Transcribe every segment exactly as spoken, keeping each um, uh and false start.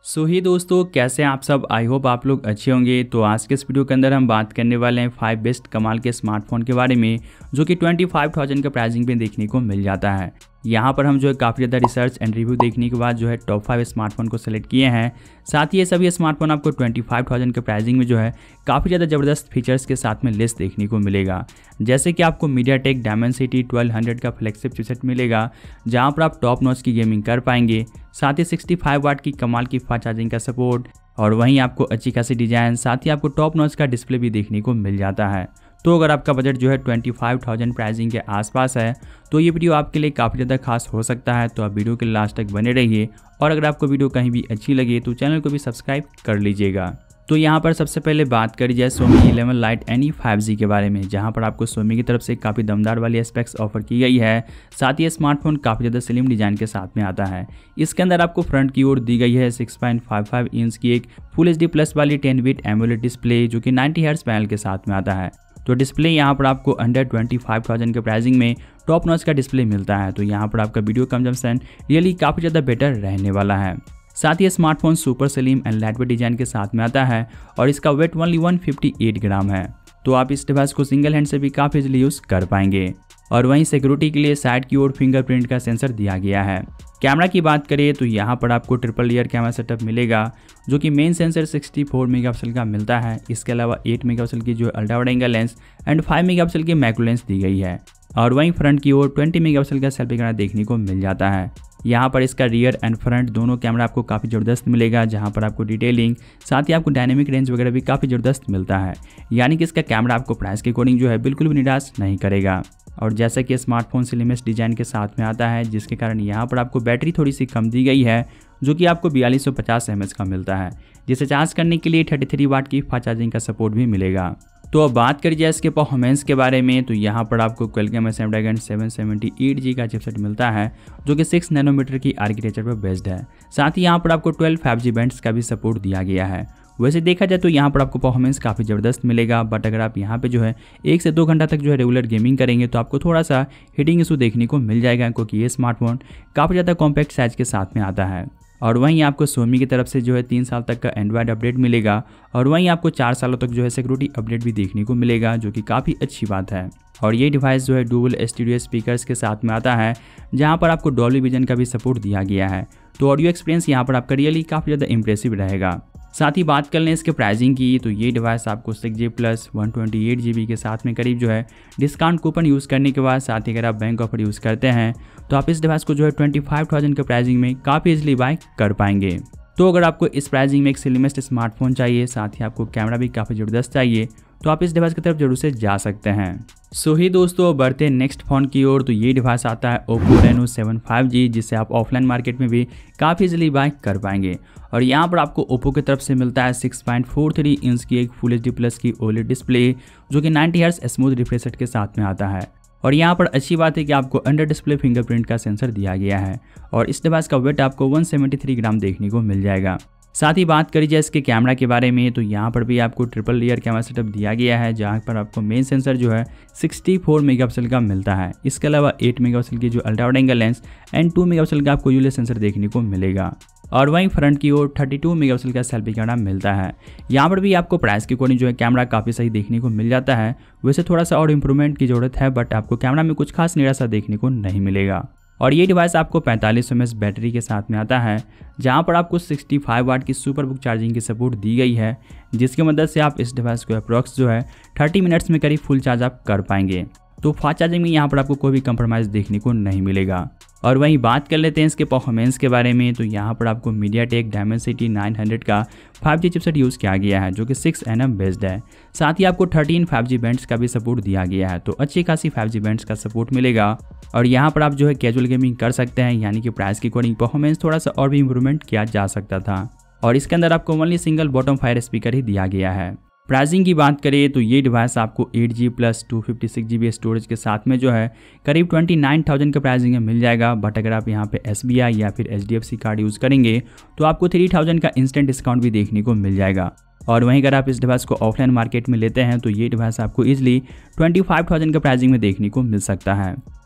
सो ही दोस्तों, कैसे हैं आप सब। आई होप आप लोग अच्छे होंगे। तो आज के इस वीडियो के अंदर हम बात करने वाले हैं फाइव बेस्ट कमाल के स्मार्टफोन के बारे में, जो कि ट्वेंटी फाइव थाउजेंड के प्राइसिंग पे देखने को मिल जाता है। यहाँ पर हम जो है काफ़ी ज़्यादा रिसर्च एंड रिव्यू देखने के बाद जो है टॉप फाइव स्मार्टफोन को सेलेक्ट किए हैं। साथ ही ये सभी स्मार्टफोन आपको ट्वेंटी फाइव थाउजेंड के प्राइसिंग में जो है काफ़ी ज़्यादा ज़बरदस्त फीचर्स के साथ में लिस्ट देखने को मिलेगा। जैसे कि आपको मीडियाटेक डायमेंसिटी ट्वेल्व हंड्रेड का फ्लैगशिप चिपसेट मिलेगा, जहाँ पर आप टॉप नॉच की गेमिंग कर पाएंगे। साथ ही सिक्सटी फाइव वाट की कमाल की फास्ट चार्जिंग का सपोर्ट, और वहीं आपको अच्छी खासी डिजाइन, साथ ही आपको टॉप नॉच का डिस्प्ले भी देखने को मिल जाता है। तो अगर आपका बजट जो है ट्वेंटी फाइव थाउजेंड प्राइसिंग के आसपास है तो ये वीडियो आपके लिए काफ़ी ज़्यादा खास हो सकता है। तो आप वीडियो के लास्ट तक बने रहिए, और अगर आपको वीडियो कहीं भी अच्छी लगे तो चैनल को भी सब्सक्राइब कर लीजिएगा। तो यहाँ पर सबसे पहले बात करी जाए Xiaomi eleven lite N E five G के बारे में, जहाँ पर आपको Xiaomi की तरफ से काफ़ी दमदार वाली स्पेक्स ऑफर की गई है। साथ ही ये स्मार्टफोन काफ़ी ज़्यादा स्लिम डिजाइन के साथ में आता है। इसके अंदर आपको फ्रंट की ओर दी गई है six point five five inch की एक फुल एच डी प्लस वाली टेन बिट एमोलेड डिस्प्ले, जो कि नाइंटी हर्ट्ज पैनल के साथ में आता है। तो डिस्प्ले यहाँ पर आपको अंडर ट्वेंटी फाइव थाउजेंड के प्राइसिंग में टॉप नॉच का डिस्प्ले मिलता है। तो यहाँ पर आपका वीडियो कंजम्पशन रियली काफ़ी ज़्यादा बेटर रहने वाला है। साथ ही ये smartphone super slim and lightweight design के साथ में आता है, और इसका weight only one fifty eight gram है। तो आप इस डिवाइस को सिंगल हैंड से भी काफ़ी इजीली यूज़ कर पाएंगे। और वहीं सिक्योरिटी के लिए साइड की ओर फिंगरप्रिंट का सेंसर दिया गया है। कैमरा की बात करें तो यहाँ पर आपको ट्रिपल लेयर कैमरा सेटअप मिलेगा, जो कि main sensor sixty four megapixel का मिलता है। इसके अलावा एट मेगापिक्सल की जो ultra wide angle lens and five megapixel की मैक्रो लेंस दी गई है। और वहीं फ्रंट की ओर ट्वेंटी मेगापिक्सल का सेल्फी कैमरा देखने को मिल जाता है। यहाँ पर इसका रियर एंड फ्रंट दोनों कैमरा आपको काफ़ी ज़बरदस्त मिलेगा, जहाँ पर आपको डिटेलिंग, साथ ही आपको डायनेमिक रेंज वगैरह भी काफ़ी ज़बरदस्त मिलता है। यानी कि इसका कैमरा आपको प्राइस के अकॉर्डिंग जो है बिल्कुल भी निराश नहीं करेगा। और जैसा कि स्मार्टफोन स्लिमेस्ट डिजाइन के साथ में आता है, जिसके कारण यहाँ पर आपको बैटरी थोड़ी सी कम दी गई है, जो कि आपको बयालीस सौ पचास एम एच का मिलता है, जिसे चार्ज करने के लिए थर्टी थ्री वाट की फास्ट चार्जिंग का सपोर्ट भी मिलेगा। तो अब बात करी जाए इसके परफॉर्मेंस के बारे में, तो यहाँ पर आपको Qualcomm Snapdragon seven seventy eight G का चिपसेट मिलता है, जो कि सिक्स नैनोमीटर की आर्किटेक्चर पर बेस्ड है। साथ ही यहाँ पर आपको ट्वेल्व फाइव जी बैंड्स का भी सपोर्ट दिया गया है। वैसे देखा जाए तो यहाँ पर आपको परफॉर्मेंस काफ़ी ज़बरदस्त मिलेगा, बट अगर आप यहाँ पे जो है एक से दो घंटा तक जो है रेगुलर गेमिंग करेंगे तो आपको थोड़ा सा हीटिंग इशू देखने को मिल जाएगा, क्योंकि ये स्मार्टफोन काफ़ी ज़्यादा कॉम्पैक्ट साइज के साथ में आता है। और वहीं आपको Xiaomi की तरफ से जो है तीन साल तक का एंड्रॉयड अपडेट मिलेगा, और वहीं आपको चार सालों तक जो है सिक्योरिटी अपडेट भी देखने को मिलेगा, जो कि काफ़ी अच्छी बात है। और ये डिवाइस जो है डुअल स्टूडियो स्पीकर्स के साथ में आता है, जहां पर आपको डॉल्बी विजन का भी सपोर्ट दिया गया है। तो ऑडियो एक्सपीरियंस यहाँ पर आपका रियली काफ़ी ज़्यादा इंप्रेसिव रहेगा। साथ ही बात कर लें इसके प्राइसिंग की, तो ये डिवाइस आपको six G plus one twenty eight G B के साथ में करीब जो है डिस्काउंट कूपन यूज़ करने के बाद, साथ ही अगर आप बैंक ऑफर यूज़ करते हैं तो आप इस डिवाइस को जो है ट्वेंटी फाइव थाउजेंड के प्राइसिंग में काफ़ी इजीली बाय कर पाएंगे। तो अगर आपको इस प्राइसिंग में एक स्लिमेस्ट स्मार्टफोन चाहिए, साथ ही आपको कैमरा भी काफ़ी ज़बरदस्त चाहिए, तो आप इस डिवाइस की तरफ जरूर से जा सकते हैं। सो ही दोस्तों, बढ़ते हैं नेक्स्ट फ़ोन की ओर। तो ये डिवाइस आता है Oppo Reno seven five G, जिसे आप ऑफलाइन मार्केट में भी काफ़ी इजीली बाय कर पाएंगे। और यहाँ पर आपको Oppo की तरफ से मिलता है six point four three inch की एक फुल एच डी प्लस की ओलेड डिस्प्ले, जो कि ninety hertz smooth refresh rate के साथ में आता है। और यहाँ पर अच्छी बात है कि आपको अंडर डिस्प्ले फिंगरप्रिंट का सेंसर दिया गया है, और इस डिवाइस का वेट आपको वन सेवेंटी थ्री ग्राम देखने को मिल जाएगा। साथ ही बात करी जाए इसके कैमरा के बारे में, तो यहाँ पर भी आपको ट्रिपल लेयर कैमरा सेटअप दिया गया है, जहाँ पर आपको मेन सेंसर जो है सिक्सटी फोर मेगापिक्सल का मिलता है। इसके अलावा एट मेगापिक्सल की जो ultra wide angle lens and two megapixel का आपको यूएल सेंसर देखने को मिलेगा। और वहीं फ्रंट की ओर थर्टी टू मेगापिक्सल का सेल्फी कैमरा मिलता है। यहाँ पर भी आपको प्राइस के अकॉर्डिंग जो है कैमरा काफ़ी सही देखने को मिल जाता है। वैसे थोड़ा सा और इम्प्रूवमेंट की जरूरत है, बट आपको कैमरा में कुछ खास निराशा देखने को नहीं मिलेगा। और ये डिवाइस आपको पैंतालीस सौ एम एच बैटरी के साथ में आता है, जहाँ पर आपको सिक्सटी फाइव वाट की सुपर बुक चार्जिंग की सपोर्ट दी गई है, जिसकी मदद से आप इस डिवाइस को अप्रॉक्स जो है थर्टी मिनट्स में करीब फुल चार्ज आप कर पाएंगे। तो फास्ट चार्जिंग में यहाँ पर आपको कोई भी कंप्रोमाइज़ देखने को नहीं मिलेगा। और वहीं बात कर लेते हैं इसके परफॉर्मेंस के बारे में, तो यहाँ पर आपको मीडियाटेक डायमेंसिटी नाइन हंड्रेड का फाइव जी चिपसेट यूज़ किया गया है, जो कि सिक्स एन एम बेस्ड है। साथ ही आपको थर्टीन फाइव जी बैंड्स का भी सपोर्ट दिया गया है, तो अच्छी खासी फाइव जी बैंड्स का सपोर्ट मिलेगा। और यहाँ पर आप जो है कैजुअल गेमिंग कर सकते हैं, यानी कि प्राइस के अकॉर्डिंग परफॉर्मेंस थोड़ा सा और भी इंप्रूवमेंट किया जा सकता था। और इसके अंदर आपको only single bottom fire speaker ही दिया गया है। प्राइसिंग की बात करें तो ये डिवाइस आपको eight G plus two fifty six G B storage के साथ में जो है करीब ट्वेंटी नाइन थाउजेंड के प्राइसिंग में मिल जाएगा। बट अगर आप यहाँ पे एस बी आई या फिर H D F C card use करेंगे तो आपको थ्री थाउजेंड का इंस्टेंट डिस्काउंट भी देखने को मिल जाएगा। और वहीं अगर आप इस डिवाइस को ऑफलाइन मार्केट में लेते हैं तो ये डिवाइस आपको ईजिली ट्वेंटी फाइव थाउजेंड के प्राइसिंग में देखने को मिल सकता है।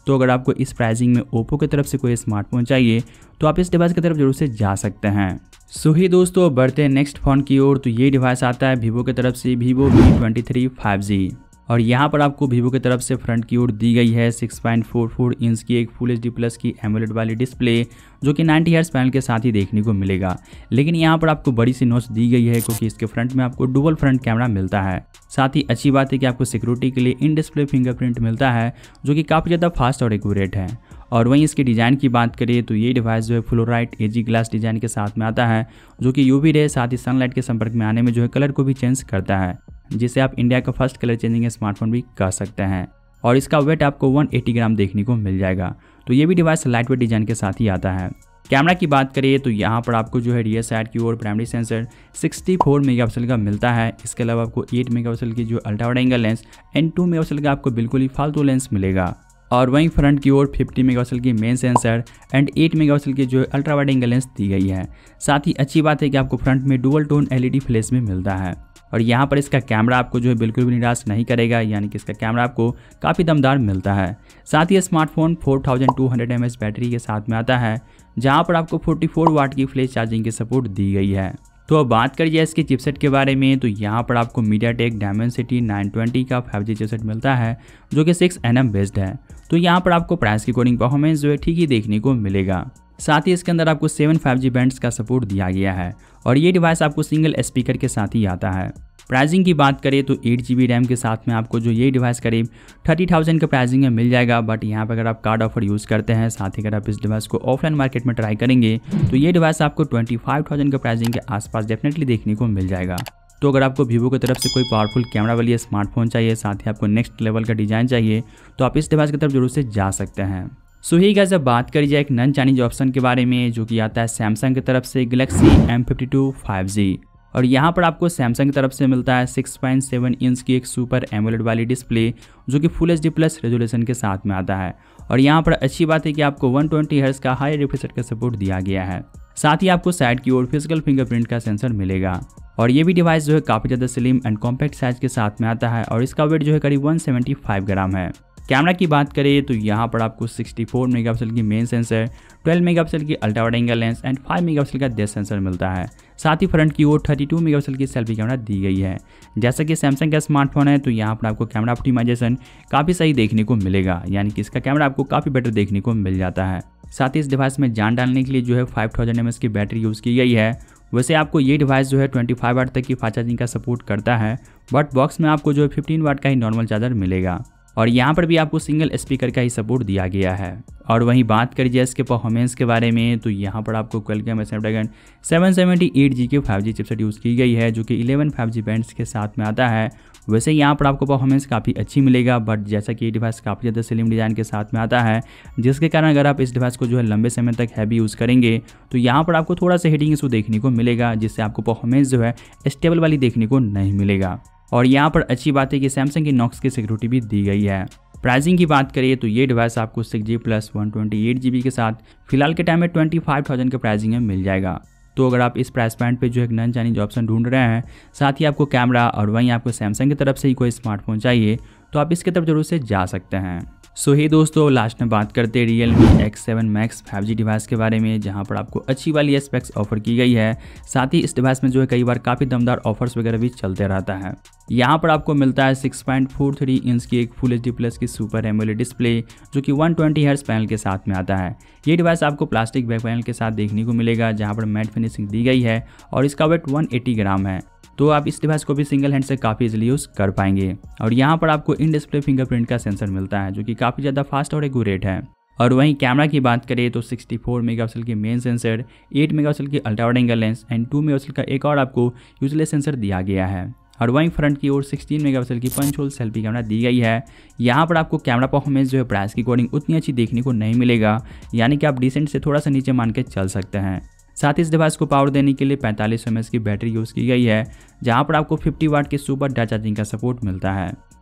तो अगर आपको इस प्राइसिंग में ओप्पो की तरफ से कोई स्मार्टफोन चाहिए तो आप इस डिवाइस की तरफ जरूर से जा सकते हैं। सो ही दोस्तों, बढ़ते हैं नेक्स्ट फोन की ओर। तो ये डिवाइस आता है वीवो की तरफ से Vivo V twenty three five G और यहाँ पर आपको वीवो की तरफ से फ्रंट की ओर दी गई है six point four four inch की एक फुल एच डी प्लस की एमोलेड वाली डिस्प्ले जो कि नाइंटी हर्ट्ज पैनल के साथ ही देखने को मिलेगा। लेकिन यहाँ पर आपको बड़ी सी नोच दी गई है क्योंकि इसके फ्रंट में आपको डुअल फ्रंट कैमरा मिलता है। साथ ही अच्छी बात है कि आपको सिक्योरिटी के लिए इन डिस्प्ले फिंगरप्रिंट मिलता है जो कि काफ़ी ज़्यादा फास्ट और एक्यूरेट है। और वहीं इसके डिज़ाइन की बात करें तो ये डिवाइस जो है फ्लोराइट एजी ग्लास डिज़ाइन के साथ में आता है जो कि यूवी रे साथ ही सनलाइट के संपर्क में आने में जो है कलर को भी चेंज करता है, जिसे आप इंडिया का फर्स्ट कलर चेंजिंग स्मार्टफोन भी कह सकते हैं। और इसका वेट आपको वन एटी ग्राम देखने को मिल जाएगा। तो ये भी डिवाइस लाइट वेट डिज़ाइन के साथ ही आता है। कैमरा की बात करें तो यहाँ पर आपको जो है रियर साइड की ओर primary sensor sixty four megapixel का मिलता है। इसके अलावा आपको एट मेगापिक्सल की जो ultra wide angle lens and two megapixel का आपको बिल्कुल ही फालतू लेंस मिलेगा। और वहीं फ्रंट की ओर फिफ्टी मेगापिक्सल की main sensor and eight megapixel की जो अल्ट्रा वाइड एंगल लेंस दी गई है। साथ ही अच्छी बात है कि आपको फ्रंट में डुअल टोन एलईडी फ्लैश में मिलता है। और यहाँ पर इसका कैमरा आपको जो है बिल्कुल भी निराश नहीं करेगा, यानी कि इसका कैमरा आपको काफ़ी दमदार मिलता है। साथ ही smartphone four thousand two hundred M H battery के साथ में आता है जहाँ पर आपको फोर्टी फोर वाट की फ्लैश चार्जिंग की सपोर्ट दी गई है। तो अब बात करिए इसके चिपसेट के बारे में तो यहाँ पर आपको मीडियाटेक डायमेंसिटी नाइन ट्वेंटी का फाइव जी चिपसेट मिलता है जो कि सिक्स एन एम बेस्ड है। तो यहाँ पर आपको प्राइस की कोडिंग परफॉर्मेंस जो है ठीक ही देखने को मिलेगा। साथ ही इसके अंदर आपको सेवन फाइव जी बैंड्स का सपोर्ट दिया गया है और ये डिवाइस आपको सिंगल स्पीकर के साथ ही आता है। प्राइसिंग की बात करें तो एट जी बी रैम के साथ में आपको जो ये डिवाइस करीब थर्टी थाउजेंड के प्राइसिंग में मिल जाएगा। बट यहाँ पर अगर आप कार्ड ऑफर यूज़ करते हैं, साथ ही अगर आप इस डिवाइस को ऑफलाइन मार्केट में ट्राई करेंगे तो ये डिवाइस आपको ट्वेंटी फाइव थाउजेंड के प्राइसिंग के आसपास डेफिनेटली देखने को मिल जाएगा। तो अगर आपको वीवो की तरफ से कोई पावरफुल कैमरा वाली स्मार्टफोन चाहिए, साथ ही आपको नेक्स्ट लेवल का डिज़ाइन चाहिए, तो आप इस डिवाइस की तरफ जरूर से जा सकते हैं। सो ही गाइस, अब बात करी जाए एक नन चाइनीज ऑप्शन के बारे में जो कि आता है सैमसंग की तरफ से Galaxy M fifty two five G और यहाँ पर आपको सैमसंग की तरफ से मिलता है सिक्स पॉइंट सेवन इंच की एक सुपर एमोलेड वाली डिस्प्ले जो कि full H D plus resolution के साथ में आता है। और यहाँ पर अच्छी बात है कि आपको वन ट्वेंटी हर्ट्ज का हाई रिफ्रेश रेट का सपोर्ट दिया गया है। साथ ही आपको साइड की ओर फिजिकल फिंगरप्रिंट का सेंसर मिलेगा और ये भी डिवाइस जो है काफ़ी ज़्यादा स्लिम एंड कॉम्पैक्ट साइज के साथ में आता है और इसका वेट जो है करीब वन सेवेंटी फाइव ग्राम है। कैमरा की बात करें तो यहाँ पर आपको सिक्सटी फोर मेगापिक्सल की मेन सेंसर, ट्वेल्व मेगापिक्सल की ultra wide angle lens and five megapixel का डेप्थ सेंसर मिलता है। साथ ही फ्रंट की ओर थर्टी टू मेगापिक्सल की सेल्फी कैमरा दी गई है। जैसा कि सैमसंग का स्मार्टफोन है तो यहाँ पर आपको कैमरा ऑप्टिमाइजेशन काफ़ी सही देखने को मिलेगा, यानी कि इसका कैमरा आपको काफ़ी बेटर देखने को मिल जाता है। साथ ही इस डिवाइस में जान डालने के लिए जो है फाइव थाउजेंड एम एच की बैटरी यूज़ की गई है। वैसे आपको ये डिवाइस जो है ट्वेंटी फाइव वाट तक की फास्ट चार्जिंग का सपोर्ट करता है, बट बॉक्स में आपको जो है फिफ्टीन वाट का ही नॉर्मल चार्जर मिलेगा और यहाँ पर भी आपको सिंगल स्पीकर का ही सपोर्ट दिया गया है। और वहीं बात करिए इसके परफॉर्मेंस के बारे में तो यहाँ पर आपको Qualcomm Snapdragon seven seventy eight G की फाइव जी चिपसेट यूज़ की गई है जो कि इलेवन फाइव जी बैंड्स के साथ में आता है। वैसे यहाँ पर आपको परफॉर्मेंस काफ़ी अच्छी मिलेगा, बट जैसा कि ये डिवाइस काफ़ी ज़्यादा स्लिम डिज़ाइन के साथ में आता है, जिसके कारण अगर आप इस डिवाइस को जो है लंबे समय तक हैवी यूज़ करेंगे तो यहाँ पर आपको थोड़ा सा हीटिंग इशू देखने को मिलेगा, जिससे आपको परफॉर्मेंस जो है स्टेबल वाली देखने को नहीं मिलेगा। और यहाँ पर अच्छी बात है कि सैमसंग की नॉक्स की सिक्योरिटी भी दी गई है। प्राइसिंग की बात करिए तो ये डिवाइस आपको six G plus one twenty eight G B के साथ फिलहाल के टाइम में ट्वेंटी फाइव थाउजेंड के प्राइसिंग में मिल जाएगा। तो अगर आप इस प्राइस पॉइंट पे जो एक नन चाइनीज ऑप्शन ढूंढ रहे हैं, साथ ही आपको कैमरा और वहीं आपको सैमसंग की तरफ से ही कोई स्मार्टफोन चाहिए, तो आप इसकी तरफ जरूर से जा सकते हैं। सो ही दोस्तों, लास्ट में बात करते हैं Realme X seven Max five G device के बारे में, जहां पर आपको अच्छी वाली स्पेक्स ऑफर की गई है। साथ ही इस डिवाइस में जो है कई बार काफ़ी दमदार ऑफर्स वगैरह भी चलते रहता है। यहाँ पर आपको मिलता है six point four three inch की एक फुल एच डी प्लस की सुपर एमोलेड डिस्प्ले जो कि वन ट्वेंटी हर्ट्ज पैनल के साथ में आता है। ये डिवाइस आपको प्लास्टिक बैक पैनल के साथ देखने को मिलेगा, जहाँ पर मैट फिनिशिंग दी गई है और इसका वेट वन एटी ग्राम है। तो आप इस डिवाइस को भी सिंगल हैंड से काफ़ी इजीली यूज़ कर पाएंगे। और यहाँ पर आपको इन डिस्प्ले फिंगरप्रिंट का सेंसर मिलता है जो कि काफ़ी ज़्यादा फास्ट और एक्यूरेट है। और वहीं कैमरा की बात करें तो सिक्सटी फोर मेगापिक्सल की मेन सेंसर, एट मेगापिक्सल की ultra wide angle lens and two megapixel का एक और आपको यूजलेस सेंसर दिया गया है। और वहीं फ्रंट की ओर सिक्सटीन मेगापिक्सल की पंच होल सेल्फी कैमरा दी गई है। यहाँ पर आपको कैमरा परफॉर्मेंस जो है प्राइस की अकॉर्डिंग उतनी अच्छी देखने को नहीं मिलेगा, यानी कि आप डिसेंट से थोड़ा सा नीचे मान के चल सकते हैं। साथ ही इस डिवाइस को पावर देने के लिए पैंतालीस एम एच की बैटरी यूज़ की गई है, जहाँ पर आपको फिफ्टी वाट की सुपर डायरेक्ट चार्जिंग का सपोर्ट मिलता है।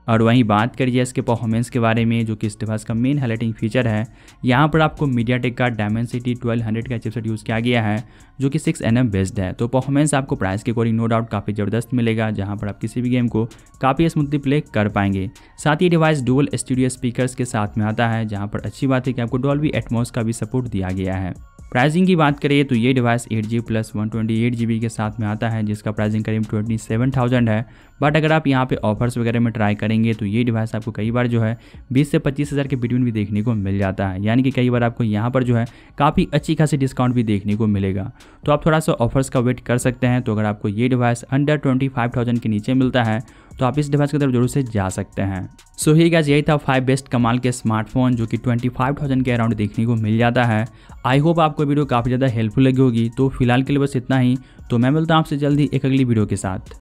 और वहीं बात करिए इसके परफॉर्मेंस के बारे में, जो कि इस डिवाइस का मेन हाईलाइटिंग फीचर है। यहाँ पर आपको मीडियाटेक का डायमेंसिटी ट्वेल्व हंड्रेड का चिपसेट यूज़ किया गया है, जो कि सिक्स एन एम बेस्ड है। तो परफॉर्मेंस आपको प्राइस के अकॉर्डिंग नो डाउट काफ़ी ज़बरदस्त मिलेगा, जहाँ पर आप किसी भी गेम को काफ़ी स्मूथली प्ले कर पाएंगे। साथ ही डिवाइस डुअल स्टूडियो स्पीकर्स के साथ में आता है, जहाँ पर अच्छी बात है कि आपको डॉल्बी एटमॉस का भी सपोर्ट दिया गया है। प्राइसिंग की बात करें तो ये device eight G B plus one twenty eight G B के साथ में आता है, जिसका प्राइसिंग करीब ट्वेंटी सेवन थाउजेंड है। बट अगर आप यहाँ पे ऑफर्स वगैरह में ट्राई करेंगे तो ये डिवाइस आपको कई बार जो है बीस से पच्चीस हज़ार के बिटवीन भी देखने को मिल जाता है, यानी कि कई बार आपको यहाँ पर जो है काफ़ी अच्छी खासी डिस्काउंट भी देखने को मिलेगा। तो आप थोड़ा सा ऑफर्स का वेट कर सकते हैं। तो अगर आपको ये device under twenty five thousand के नीचे मिलता है तो आप इस डिवाइस की तरफ जरूर से जा सकते हैं। सो ही गाइस, यही था फाइव बेस्ट कमाल के स्मार्टफोन जो कि ट्वेंटी फाइव थाउजेंड के अराउंड देखने को मिल जाता है। आई होप आपको वीडियो काफ़ी ज़्यादा हेल्पफुल लगी होगी। तो फिलहाल के लिए बस इतना ही। तो मैं मिलता हूँ आपसे जल्दी एक अगली वीडियो के साथ।